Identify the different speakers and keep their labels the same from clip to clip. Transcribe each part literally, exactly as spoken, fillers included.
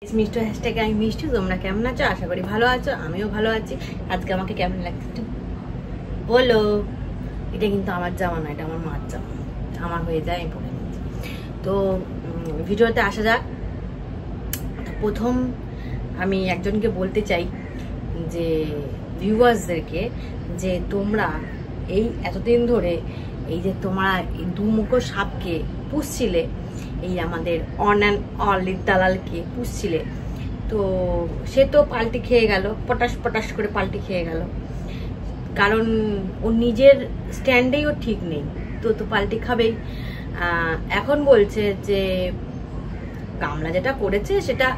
Speaker 1: মিষ্টি হ্যাশট্যাগে আমি মিষ্টি, তোমরা কেমন আছো? আশা করি ভালো আছো, আমিও ভালো আছি। আজকে আমাকে কেমন লাগছে বলো। এটা কিন্তু আমার জামা না, এটা আমার মার জামা, আমার হয়ে যায় আমি পরে নিচ্ছি। তো ভিডিওতে আসা যাক। প্রথম আমি একজনকে বলতে চাই যে ভিউয়ার্সদেরকে, যে তোমরা এই এতদিন ধরে এই যে তোমরা এই দুমুখো সাপকে পুষছিলে, এই আমাদের অন অ্যান্ড অলির দালালকে পুষছিলে, তো সে তো পাল্টি খেয়ে গেল, পটাশ পটাশ করে পাল্টি খেয়ে গেল। কারণ ও নিজের স্ট্যান্ডেই ও ঠিক নেই, তো তো পাল্টি খাবেই। এখন বলছে যে গামলা যেটা করেছে সেটা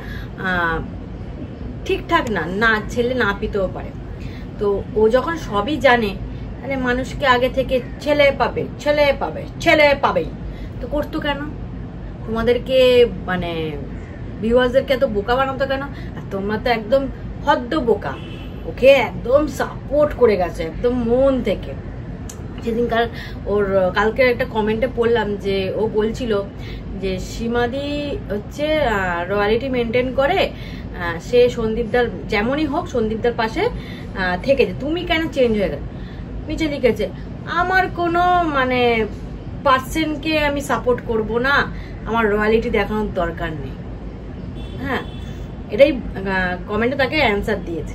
Speaker 1: ঠিকঠাক না, না ছেলে না পিতেও পারে। তো ও যখন সবই জানে, তাহলে মানুষকে আগে থেকে ছেলে পাবে ছেলে পাবে ছেলে পাবেই, তো করতো কেন? তোমাদেরকে মানে ভিউয়ার্সদেরকে এত বোকা বানাতো কেন? আর তোমরা তো একদম হদ্দ বোকা, ওকে একদম সাপোর্ট করে গেছে একদম মন থেকে। সেদিনকার ওর কালকের একটা কমেন্টে পড়লাম যে ও বলছিল যে সীমাদি হচ্ছে রয়্যালিটি মেনটেন করে, সে সন্দীপদার যেমনই হোক সন্দীপদার পাশে থেকে, যে তুমি কেন চেঞ্জ হয়ে গেলে। নিচে লিখেছে আমার কোনো মানে পার্সনকে আমি সাপোর্ট করব না, আমার রয়্যালিটি দেখানোর দরকার নেই। হ্যাঁ, এটাই কমেন্টে তাকে অ্যান্সার দিয়েছে।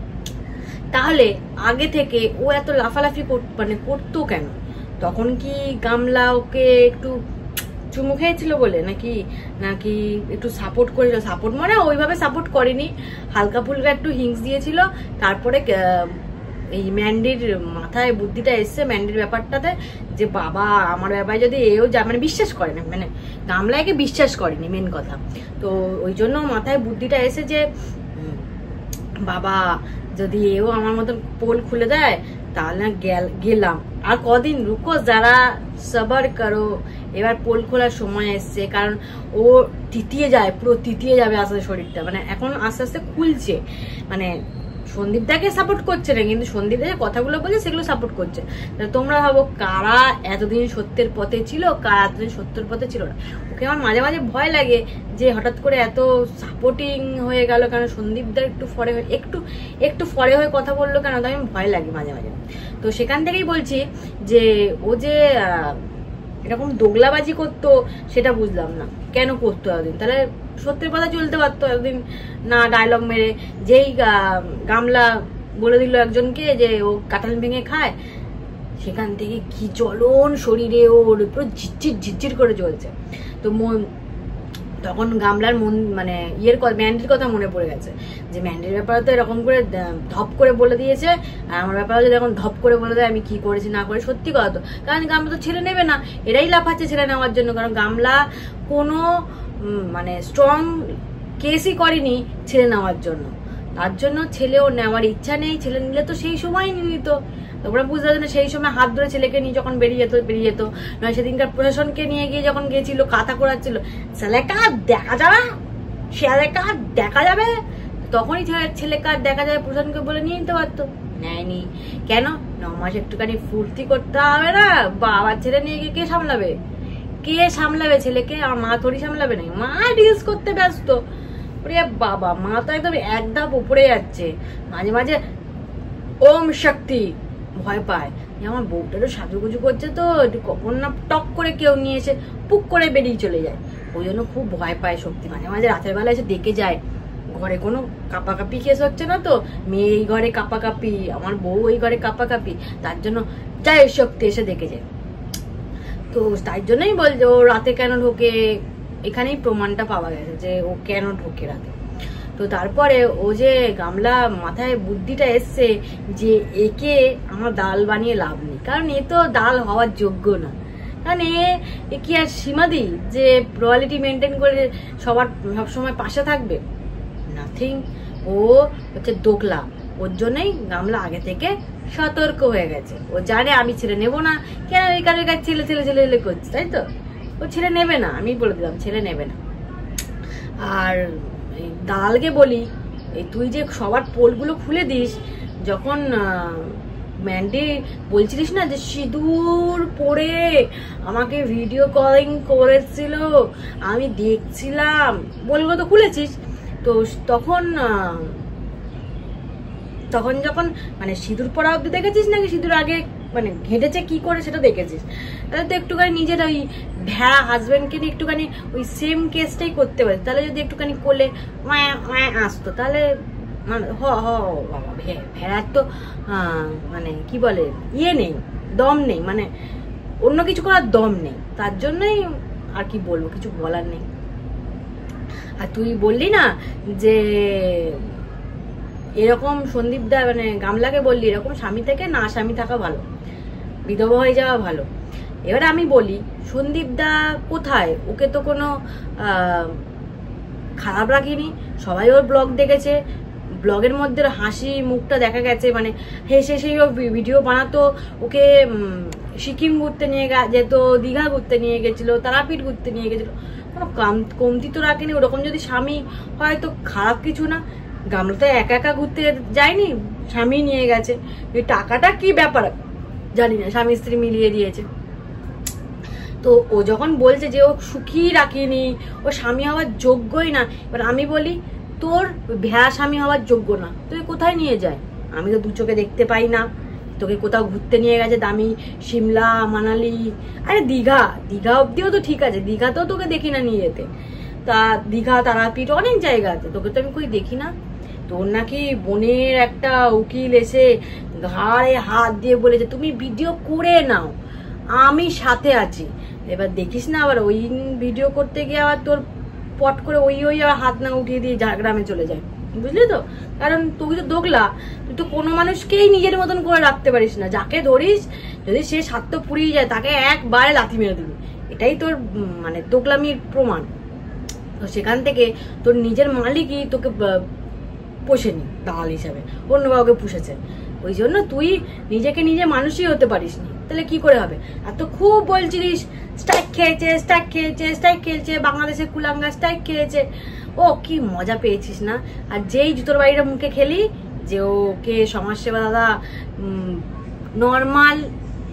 Speaker 1: তাহলে আগে থেকে ও এত লাফালাফি মানে করতো কেন? তখন কি গামলা ওকে একটু চুমু খেয়েছিল বলে, নাকি নাকি একটু সাপোর্ট করেছিল? সাপোর্ট মানে ওইভাবে সাপোর্ট করেনি, হালকা ফুলকা একটু হিংস দিয়েছিল। তারপরে এই ম্যান্ডির মাথায় বুদ্ধিটা এসছে, ম্যান্ডির ব্যাপারটাতে, যে বাবা আমার ব্যাপারে যদি এও যা মানে বিশ্বাস করে না, মানে গামলাকে বিশ্বাস করেনি মেন কথা। তো ওই জন্য মাথায় বুদ্ধিটা এসে যে বাবা যদি এও আমার মতন পোল খুলে দেয় তাহলে গেলাম। আর কদিন রুকো, যারা সবার করো, এবার পোল খোলার সময় এসছে। কারণ ও তিতিয়ে যায়, পুরো তিতিয়ে যাবে আস্তে আস্তে শরীরটা, মানে এখন আস্তে আস্তে খুলছে। মানে সন্দীপদাকে সাপোর্ট করছে না, কিন্তু সন্দীপদা যে কথাগুলো বলছে সেগুলো সাপোর্ট করছে। তোমরা ভাবো কারা এতদিন সত্যের পথে ছিল, কারা এতদিন সত্যের পথে ছিল না। ওকে আমার মাঝে মাঝে ভয় লাগে যে হঠাৎ করে এত সাপোর্টিং হয়ে গেল কেন, সন্দীপদার একটু ফরে হয়ে একটু একটু ফরে হয়ে কথা বললো কেন, তো আমি ভয় লাগে মাঝে মাঝে। তো সেখান থেকেই বলছি যে ও যে এরকম দোগলাবাজি করতো সেটা বুঝলাম না, কেন করতো এতদিন? তাহলে সত্যের কথা চলতে পারতো এতদিন না ডায়লগ মেরে। যেই গামলা বলে দিল একজনকে যে ও কাঁঠাল ভেঙে খায়, সেখান থেকে কি জ্বলন শরীরে, ওর পুরো ঝিরঝির ঝিরঝির করে চলছে। তো মন তখন গামলার মন মানে ইয়ের কথা, ম্যান্ডির কথা মনে পড়ে গেছে, যে ম্যান্ডির ব্যাপারে তো এরকম করে ধপ করে বলে দিয়েছে, আর আমার ব্যাপারে যদি এখন ধপ করে বলে দেয় আমি কি করেছি না করে, সত্যি কথা তো। কারণ গামলা তো ছেলে নেবে না, এরাই লাফাচ্ছে ছেলে নেওয়ার জন্য। কারণ গামলা কোনো মানে স্ট্রং কেসই করেনি ছেলে নেওয়ার জন্য, তার জন্য ছেলেও নেওয়ার ইচ্ছা নেই। ছেলে নিলে তো সেই সময় নিয়ে নিত, তোমরা বুঝতে পারছো না? সেই সময় হাত ধরে ছেলেকে নিয়ে যখন বেরিয়ে যেত বেরিয়ে যেত নয় সেদিনকার প্রশাসনকে নিয়ে গিয়ে যখন গিয়েছিল কাঁথা করাচ্ছিল, ছেলেকা দেখা যাবে ছেলেকা দেখা যাবে, তখনই ছেলেকা দেখা যাবে প্রশাসনকে বলে নিয়ে নিতে পারতো, নেয়নি কেন? ন মাস একটুখানি ফুর্তি করতে হবে না? বাবার ছেলে নিয়ে গিয়ে কে সামলাবে? কে সামলাবে ছেলেকে? আমার মা থোড়ি সামলাবে না, মা রিলস করতে ব্যস্ত। বাবা মা তো একদম এক ধাপ উপরে যাচ্ছে। মাঝে মাঝে ওম শক্তি ভয় পায়, আমার বউটারও সাজুগুজু করছে, তো কখন না টক করে কেউ নিয়ে এসে পুক করে বেরিয়ে চলে যায়, ওই জন্য খুব ভয় পায় শক্তি। মাঝে মাঝে রাতের বেলা এসে দেখে যায় ঘরে কোনো কাপাকাপি কেস হচ্ছে না, তো মেয়ে এই ঘরে কাপাকাপি, আমার বউ ওই ঘরে কাপাকাপি, তার জন্য যায় শক্তি এসে দেখে যায়। তো তাই জন্যই বলছে ও রাতে কেন ঢোকে, এখানেই প্রমাণটা পাওয়া গেছে যে ও কেন ঢোকে রাতে। তো তারপরে ও যে গামলা মাথায় বুদ্ধিটা এসছে যে একে আমার ডাল বানিয়ে লাভ নেই, কারণ এ তো ডাল হওয়ার যোগ্য না। কারণ এ কি আর সীমাদি যে রয়্যালিটি মেনটেন করে সবার সবসময় পাশে থাকবে? নাথিং। ও হচ্ছে দোকলা, ওর জন্যই গামলা আগে থেকে সতর্ক হয়ে গেছে। ও জানে আমি ছেলে নেবো না, কেন এই কারণে ছেলে ছেলে ছেলে ছেলে করছে, তাই তো? ও ছেলে নেবে না, আমি বলে দিলাম ছেলে নেবে না। আর দালালকে বলি, এই তুই যে সবার পোলগুলো খুলে দিস, যখন ম্যান্ডি বলছিলিস না যে সিঁদুর পরে আমাকে ভিডিও কলিং করেছিল, আমি দেখছিলাম, বলগুলো তো খুলেছিস, তো তখন তখন যখন মানে সিঁদুর পরা অব্দি দেখেছিস নাকি সিঁদুর আগে মানে ঘেঁটেছে কি করে সেটা দেখেছিস, তাহলে তো একটুখানি নিজের ওই ভেড়া হাজবেন্ডকে নিয়ে একটুখানি ওই সেম কেসটাই করতে পারে। তাহলে যদি একটুখানি করলে আসতো তাহলে হ হ বাবা ভেড়ার তো মানে কি বলে ইয়ে নেই, দম নেই, মানে অন্য কিছু করার দম নেই। তার জন্যই আর কি বলবো, কিছু বলার নেই। আর তুই বললি না যে এরকম সন্দীপ দা মানে গামলাকে বললি এরকম স্বামী থেকে না স্বামী থাকা ভালো, বিধবা হয়ে যাওয়া ভালো। এবার আমি বলি সন্দীপ দা কোথায়, ওকে তো কোনো খারাপ রাখিনি, সবাই ওর ব্লগ দেখেছে, ব্লগের মধ্যে হাসি মুখটা দেখা গেছে, মানে হেসে সেই ও ভিডিও বানাতো। ওকে সিকিম ঘুরতে নিয়ে যেত, দীঘা ঘুরতে নিয়ে গেছিল, তারাপীঠ ঘুরতে নিয়ে গেছিল, কোনো কমতি তো রাখেনি। ওরকম যদি স্বামী হয় তো খারাপ কিছু না। গামলা তো একা একা ঘুরতে যায়নি, স্বামী নিয়ে গেছে। ওই টাকাটা কি ব্যাপার জানি না, স্বামী স্ত্রী মিলিয়ে দিয়েছে। তো ও যখন বলছে যে ও সুখী রাখিনি, ও স্বামী হওয়ার যোগ্যই না, এবার আমি বলি তোর ভেড়া স্বামী হওয়ার যোগ্য না, তুই কোথায় নিয়ে যায়? আমি তো দু চোখে দেখতে পাই না। তোকে কোথাও ঘুরতে নিয়ে গেছে দামি সিমলা মানালি, আরে দীঘা দীঘা অব্দিও তো ঠিক আছে, দীঘাতেও তোকে দেখি না নিয়ে যেতে। তা দীঘা তারাপীঠ অনেক জায়গা আছে, তোকে তো আমি কই দেখি না। তোর নাকি বোনের একটা উকিল এসে ঘাড়ে হাত দিয়ে বলেছে তুমি ভিডিও করে নাও, আমি সাথে আছি। এবার দেখিস না আবার ওই ভিডিও করতে গিয়ে আবার তোর পট করে ওই ওই আবার হাত না উঠিয়ে দিয়ে ঝাড়গ্রামে চলে যায়, বুঝলি তো? কারণ তুই তো দোগলা, তুই তো কোনো মানুষকেই নিজের মতন করে রাখতে পারিস না। যাকে ধরিস যদি সে স্বার্থ পুড়িয়ে যায় তাকে একবারে লাথি মেরে দিবি, এটাই তোর মানে দোগলামির প্রমাণ। তো সেখান থেকে তোর নিজের মালিকই তোকে পোষেনি দালাল হিসাবে, অন্য কাউকে পুষেছে। ওই জন্য তুই নিজেকে নিজে মানুষই হতে পারিস নি, তাহলে কি করে হবে? আর তো খুব বলছিলিস স্ট্রাইক খেয়েছে স্ট্রাইক খেয়েছে স্ট্রাইক খেয়েছে বাংলাদেশের কুলাঙ্গা স্ট্রাইক খেয়েছে। ও কি মজা পেয়েছিস না? আর যেই জুতোর বাড়িটা মুখে খেলি যে ওকে সমাজসেবা দাদা নর্মাল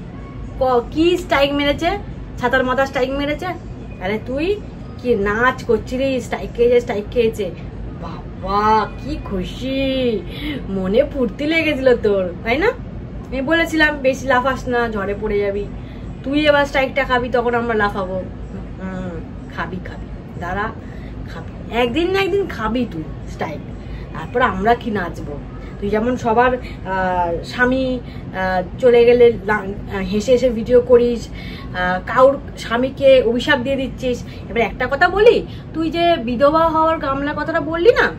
Speaker 1: কি স্ট্রাইক মেরেছে, ছাতার মাথা স্ট্রাইক মেরেছে। আরে তুই কি নাচ করছিলি স্ট্রাইক খেয়েছে স্ট্রাইক খেয়েছে, বাবা কি খুশি, মনে ফুর্তি লেগেছিল তোর, তাই না? আমি বলেছিলাম বেশি লাফাস না, ঝড়ে পড়ে যাবি। তুই এবার স্ট্রাইকটা খাবি, তখন আমরা লাফাবো। হম খাবি খাবি দাঁড়া খাবি, একদিন না একদিন খাবি তুই স্ট্রাইক, তারপর আমরা কি নাচবো। তুই যেমন সবার স্বামী চলে গেলে হেসে হেসে ভিডিও করিস, কাউর স্বামীকে অভিশাপ দিয়ে দিচ্ছিস। এবার একটা কথা বলি, তুই যে বিধবা হওয়ার গামলা কথাটা বললি না,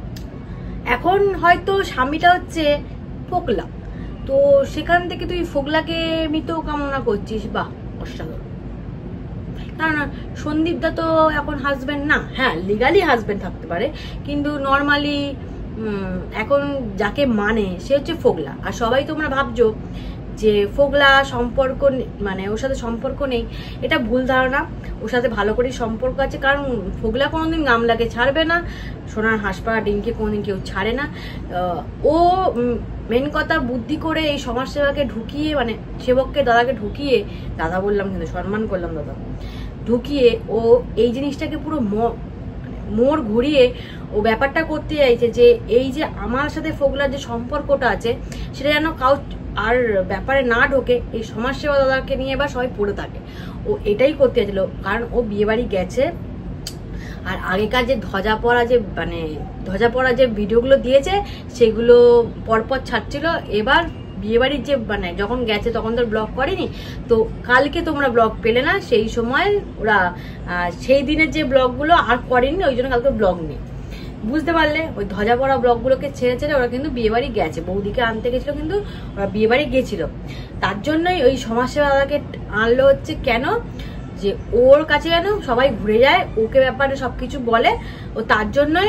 Speaker 1: এখন হয়তো স্বামীটা হচ্ছে ফোকলা, তো সেখান থেকে তুই ফোকলাকে মৃত কামনা করছিস, বাহ অসাধারণ। কারণ সন্দীপ দা তো এখন হাজবেন্ড না, হ্যাঁ লিগালি হাজবেন্ড থাকতে পারে, কিন্তু নর্মালি এখন যাকে মানে সে হচ্ছে ফোকলা। আর সবাই তোমরা ভাবছো যে ফোকলা সম্পর্ক মানে ওর সাথে সম্পর্ক নেই, এটা ভুল ধারণা। ওর সাথে ভালো করে সম্পর্ক আছে, কারণ ফোকলা কোনোদিন গামলাকে ছাড়বে না, সোনার হাঁসপাড়া ডিমকে কোনোদিন কেউ ছাড়ে না। ও মেন কথা বুদ্ধি করে এই সমাজসেবাকে ঢুকিয়ে, মানে সেবককে দাদাকে ঢুকিয়ে, দাদা বললাম কিন্তু সম্মান করলাম দাদা, ঢুকিয়ে ও এই জিনিসটাকে পুরো মোড় ঘুরিয়ে ও ব্যাপারটা করতে চাইছে যে এই যে আমার সাথে ফোকলার যে সম্পর্কটা আছে সেটা যেন কাউ আর ব্যাপারে না ঢোকে, এই সমাজসেবা দাদাকে নিয়ে বা সবাই পড়ে থাকে। ও এটাই করতে চাইছিল, কারণ ও বিয়ে বাড়ি গেছে। আর আগেকার যে ধ্বজা পড়া যে মানে ধ্বজা পড়া যে ভিডিওগুলো দিয়েছে সেগুলো পরপর ছাড়ছিল। এবার বিয়ে বাড়ির যে মানে যখন গেছে তখন তো ব্লগ করেনি, তো কালকে তোমরা ব্লগ পেলে না, সেই সময় ওরা সেই দিনের যে ব্লগগুলো আর করেনি, ওই জন্য কালকে ব্লগ নেই, বুঝতে পারলে? ওই ধ্বজা পড়া ব্লগগুলোকে ছেড়ে ছেড়ে ওরা কিন্তু বিয়ে বাড়ি গেছে, বৌদিকে আনতে গেছিল কিন্তু ওরা বিয়ে বাড়ি গেছিল। তার জন্যই ওই সমাজসেবা দাদাকে আনলো হচ্ছে কেন, যে ওর কাছে যেন সবাই ঘুরে যায়, ওকে ব্যাপারে সবকিছু বলে। ও তার জন্যই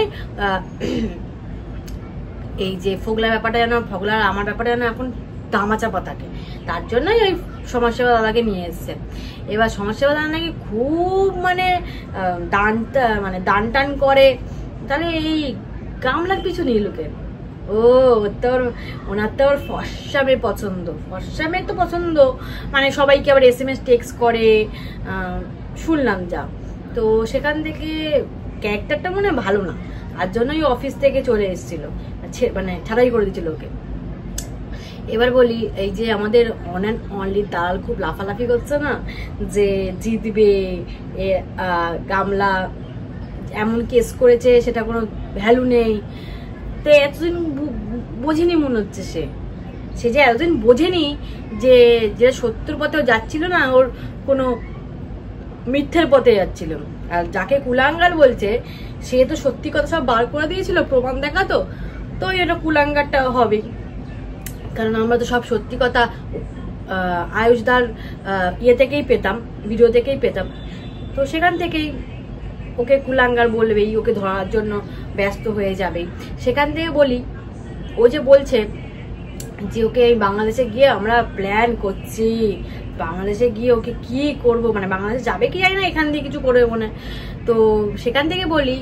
Speaker 1: এই যে ফোকলা ব্যাপারটা যেন ফোকলার আমার ব্যাপারটা যেন এখন দামাচাপা থাকে, তার জন্যই ওই সমাজসেবা দাদাকে নিয়ে এসছে। এবার সমাজসেবা দাদা নাকি খুব মানে দান মানে দান টান করে, তাহলে এই গামলার পিছু নিয়ে লোকে। ও তোর ওনার তো ওর ফর্সা মেয়ে পছন্দ, ফর্সা মেয়ে তো পছন্দ, মানে সবাইকে আবার এস এম এস টেক্সট করে শুনলাম যা। তো সেখান থেকে ক্যারেক্টারটা মনে ভালো না, তার জন্যই অফিস থেকে চলে এসেছিল, মানে ছাড়াই করে দিয়েছিল ওকে। এবার বলি, এই যে আমাদের অন অ্যান্ড অনলি দালাল খুব লাফালাফি করছে না যে জিতবে, গামলা এমন কেস করেছে সেটা কোনো ভ্যালু নেই, তো এতদিন বোঝেনি মনে হচ্ছে সে সে যে এতদিন বোঝেনি যে যেটা সত্যের পথেও যাচ্ছিল না, ওর কোনো মিথ্যের পথে যাচ্ছিল। আর যাকে কুলাঙ্গার বলছে সে তো সত্যি কথা সব বার করে দিয়েছিল, প্রমাণ দেখাতো, তো এটা কুলাঙ্গারটা হবেই, কারণ আমরা তো সব সত্যি কথা আয়ুষদার ইয়ে থেকেই পেতাম, ভিডিও থেকেই পেতাম, তো সেখান থেকেই ওকে কুলাঙ্গার বলবেই, ওকে ধরার জন্য ব্যস্ত হয়ে যাবেই। সেখান থেকে বলি, ও যে বলছে যে ওকে এই বাংলাদেশে গিয়ে আমরা প্ল্যান করছি, বাংলাদেশে গিয়ে ওকে কি করব, মানে বাংলাদেশে যাবে কি জানি না, এখান দিয়ে কিছু করবে মনে। তো সেখান থেকে বলি,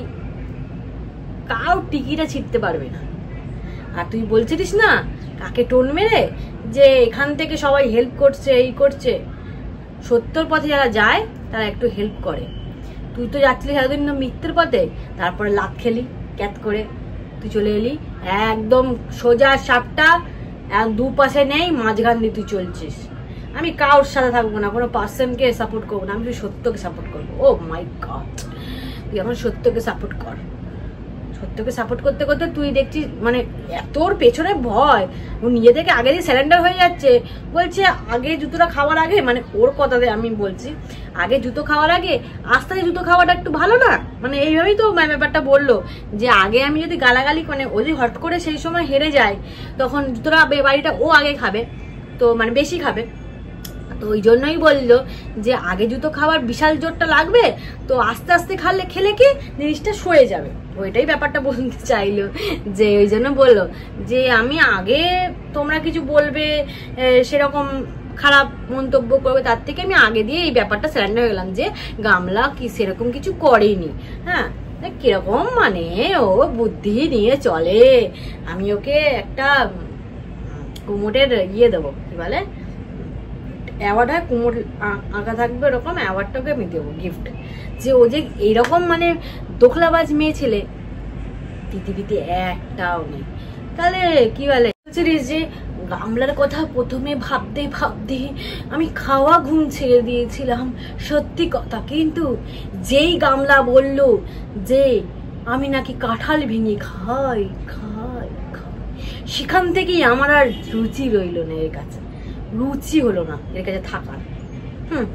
Speaker 1: কাউ টিকিটা ছিটতে পারবে না। আর তুই বলছিলিস না কাকে টোন মেরে যে এখান থেকে সবাই হেল্প করছে, এই করছে, সত্যর পথে যারা যায় তারা একটু হেল্প করে। তুই তো যাচ্ছিলি সারাদিন মিথ্যের পথে, তারপরে লাত খেলি ক্যাত করে তুই চলে এলি একদম সোজা সাপটা, দু পাশে নেই, মাঝখান দিয়ে তুই চলছিস। আমি কারোর সাথে থাকবো না, কোনো পার্সনকে সাপোর্ট করবো না, আমি তুই সত্যকে সাপোর্ট করবো। ও মাই গড, তুই এখন সত্যকে সাপোর্ট কর। সত্যকে সাপোর্ট করতে করতে তুই দেখছিস মানে তোর পেছনে ভয়, ও নিজে থেকে আগে দিয়ে স্যালেন্ডার হয়ে যাচ্ছে, বলছে আগে জুতোটা খাওয়ার আগে, মানে ওর কথাতে আমি বলছি, আগে জুতো খাওয়ার আগে আস্তে আস্তে জুতো খাওয়াটা একটু ভালো না, মানে এইভাবেই তো ব্যাপারটা বললো যে আগে আমি যদি গালাগালি মানে ও যদি হট করে সেই সময় হেরে যায়, তখন জুতোটা বাড়িটা ও আগে খাবে, তো মানে বেশি খাবে, তো ওই জন্যই বললো যে আগে জুতো খাওয়ার বিশাল জোরটা লাগবে, তো আস্তে আস্তে খালে খেলে কি জিনিসটা সয়ে যাবে, ওইটাই ব্যাপারটা বলতে চাইলো। যে ওই জন্য বললো যে আমি আগে তোমরা কিছু বলবে সেরকম খারাপ মন্তব্য করবে, তার থেকে আমি আগে দিয়ে এই ব্যাপারটা স্যালেন্ডার হয়ে গেলাম যে গামলা কি সেরকম কিছু করেনি। হ্যাঁ, কিরকম মানে ও বুদ্ধি নিয়ে চলে, আমি ওকে একটা কুমোটের ইয়ে দেবো, কি বলে অ্যাওয়ার্ড হয়, কুমোর আঁকা থাকবে ওরকম অ্যাওয়ার্ডটাকে আমি দেবো গিফট, যে ও যে এইরকম মানে দোখলাবাজ মেয়ে ছেলে পৃথিবীতে একটাও নেই। তাহলে কি বলে বলছিস যে গামলার কথা প্রথমে ভাবতে ভাবতে আমি খাওয়া ঘুম ছেড়ে দিয়েছিলাম, সত্যি কথা, কিন্তু যেই গামলা বলল যে আমি নাকি কাঁঠাল ভেঙে খাই খাই খাই, সেখান থেকেই আমার আর রুচি রইল না, এর কাছে রুচি হলো না এর কাছে থাকার। হুম,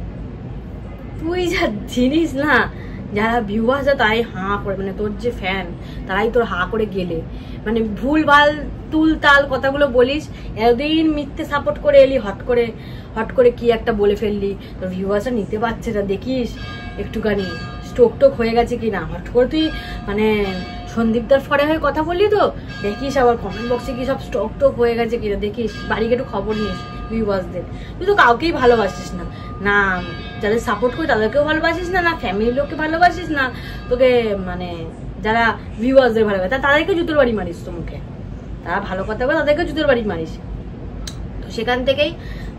Speaker 1: তুই যা জিনিস না, যারা ভিউয়ার্স তারাই হাঁ করে, মানে তোর যে ফ্যান তারাই তোর হাঁ করে গেলে, মানে ভুল ভাল তুল তাল কথাগুলো বলিস, এতদিন মিথ্যে সাপোর্ট করে এলি, হট করে হট করে কি একটা বলে ফেললি, তোর ভিউয়ার্সরা নিতে পারছে না, দেখিস একটুখানি স্টোক টোক হয়ে গেছে কিনা, হট করে তুই মানে সন্দীপদার ফরে হয়ে কথা বললি তো, দেখিস আবার কমেন্ট বক্সে কি সব স্টক টোক হয়ে গেছে কিনা, দেখিস বাড়িকে একটু খবর নিস ভিউয়ার্সদের। তুই তো কাউকেই ভালোবাসিস না, না যাদের সাপোর্ট করি তাদেরকেও ভালোবাসিস না, না ফ্যামিলির লোককে ভালোবাসিস না, তোকে মানে যারা ভিউয়ার্সদের ভালোবাসে তাদেরকে জুতোর বাড়ি মারিস, তো মুখে তারা ভালো কথা বলে তাদেরকে জুতোর বাড়ি মারিস। তো সেখান থেকেই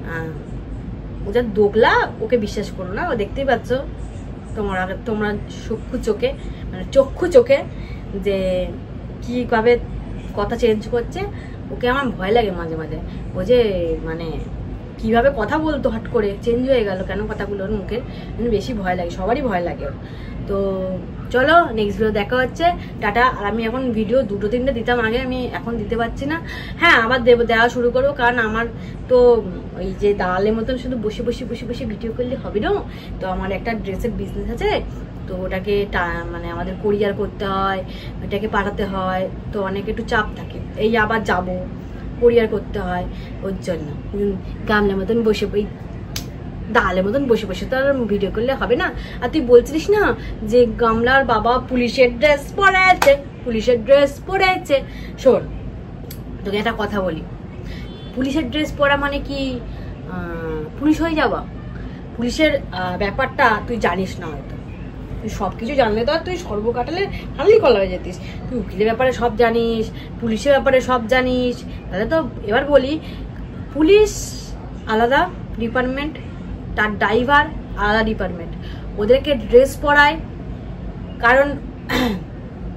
Speaker 1: ও যা দোগলা, ওকে বিশ্বাস করো না, ও দেখতেই পাচ্ছ তোমরা তোমরা চক্ষু চোখে মানে চক্ষু চোখে যে কিভাবে কথা চেঞ্জ করছে, ওকে আমার ভয় লাগে মাঝে মাঝে, ও যে মানে কিভাবে কথা বলতো হট করে চেঞ্জ হয়ে গেল কেন কথাগুলো ওর মুখে, মানে বেশি ভয় লাগে, সবারই ভয় লাগে ওর। তো চলো নেক্সট ভিডিও দেখা হচ্ছে, টাটা। আর আমি এখন ভিডিও দুটো তিনটে দিতাম আগে, আমি এখন দিতে পারছি না, হ্যাঁ আবার দেবো, দেওয়া শুরু করবো, কারণ আমার তো ওই যে দালালের মতন শুধু বসে বসে বসে বসে ভিডিও করলে হবে না, তো আমার একটা ড্রেসের বিজনেস আছে, তো ওটাকে মানে আমাদের কোরিয়ার করতে হয়, ওটাকে পাঠাতে হয়, তো অনেক একটু চাপ থাকে, এই আবার যাবো কোরিয়ার করতে হয়, ওর জন্য গামলার মতন বসে ওই দালের মতন বসে বসে তো আর ভিডিও করলে হবে না। আর তুই বলছিস না যে গামলার বাবা পুলিশের ড্রেস পরে আছে, পুলিশের ড্রেস পরে আছে, শোন তোকে একটা কথা বলি, পুলিশের ড্রেস পরা মানে কি পুলিশ হয়ে যাবা? পুলিশের ব্যাপারটা তুই জানিস না, হয়তো তুই সব কিছু জানলে তো আর তুই সর্বকাটালে হারলি কলা হয়ে যেতিস, তুই উকিলের ব্যাপারে সব জানিস, পুলিশের ব্যাপারে সব জানিস, তাহলে তো এবার বলি পুলিশ আলাদা ডিপার্টমেন্ট, তার ড্রাইভার আলাদা ডিপার্টমেন্ট, ওদেরকে ড্রেস পরায়, কারণ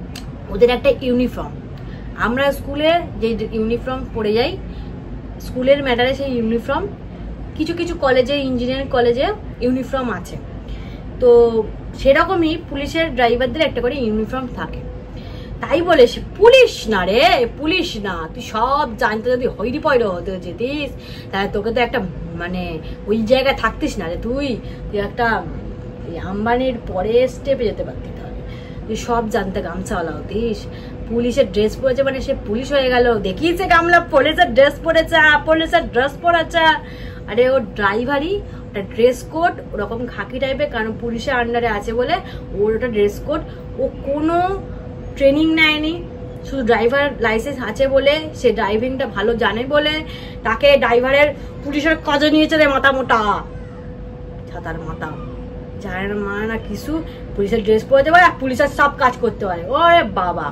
Speaker 1: ওদের একটা ইউনিফর্ম, আমরা স্কুলে যে ইউনিফর্ম পরে যাই, স্কুলের ম্যাটারে সেই ইউনিফর্ম, কিছু কিছু কলেজে, ইঞ্জিনিয়ারিং কলেজে ইউনিফর্ম আছে। তো সেরকমই পুলিশের ড্রাইভারদের একটা করে ইউনিফর্ম থাকে। তাই বলে সে পুলিশ না রে, পুলিশ না, তুই সব জানতে যদি হইরি পয়রা হতে যেতিস তাহলে তোকে তো একটা মানে ওই জায়গায় থাকতিস না রে, তুই তুই একটা আম্বানির পরে স্টেপে যেতে পারতি, তাহলে তুই সব জানতে গামছাওয়ালা হতিস। পুলিশের ড্রেস পরেছে মানে সে পুলিশ হয়ে গেল, দেখিয়েছে গামলা পুলিশের ড্রেস পরেছে, পুলিশের ড্রেস পরেছে। আরে ওর ড্রাইভারই ওটা ড্রেস কোড ওরকম খাকি টাইপের, কারণ পুলিশের আন্ডারে আছে বলে ওর ওটা ড্রেস কোড। ও কোনো ট্রেনিং নেয়নি, শুধু ড্রাইভার লাইসেন্স আছে বলে, সে ড্রাইভিংটা ভালো জানে বলে তাকে ড্রাইভারের পুলিশের কাজে নিয়েছে রে মাথা মোটা ছাতার মাথা, জানে না মানে না কিছু, পুলিশের ড্রেস পরতে পারে আর পুলিশের সব কাজ করতে পারে। ওরে বাবা,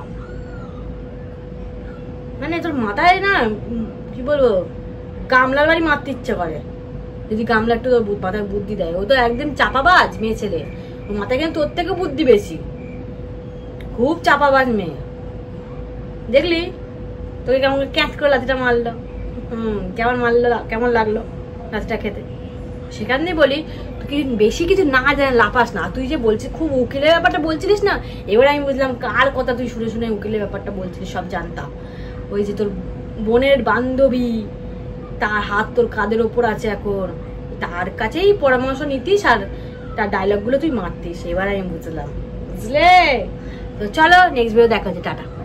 Speaker 1: মানে তোর মাথায় না কি বলবো, গামলার বাড়ি মারতে ইচ্ছে করে যদি গামলা একটু তোর মাথায় বুদ্ধি দেয়। ও তো একদম চাপাবাজ মেয়ে ছেলে, ওর মাথায় কিন্তু তোর থেকে বুদ্ধি বেশি, খুব চাপাবাজ মেয়ে। দেখলি তোকে কেমন ক্যাচ করে লাঠিটা মারলো, হম কেমন মারলো, কেমন লাগলো লাঠিটা খেতে। সেখান দিয়ে বলি তুই বেশি কিছু না জানে লাফাস না। তুই যে বলছিস খুব উকিলের ব্যাপারটা বলছিলিস না, এবার আমি বুঝলাম কার কথা তুই শুনে শুনে উকিলের ব্যাপারটা বলছিলিস, সব জানতাম। ওই যে তোর বোনের বান্ধবী, তার হাত তোর কাঁধের ওপর আছে এখন, তার কাছেই পরামর্শ নিতিস আর তার ডায়লগ গুলো তুই মারতিস, এবার আমি বুঝলাম, বুঝলে? তো চলো নেক্সট ভিডিও দেখা হচ্ছে, টাটা।